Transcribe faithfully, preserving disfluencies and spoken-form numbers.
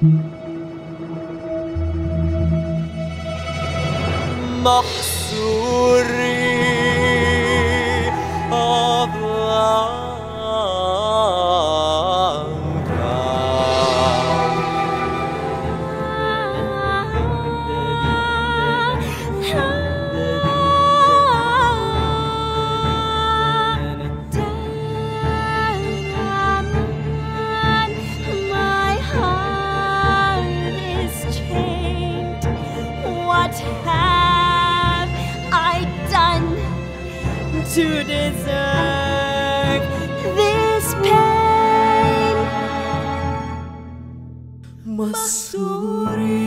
Mahsuri of My heart is chained. What have I done to deserve this pain? Mahsuri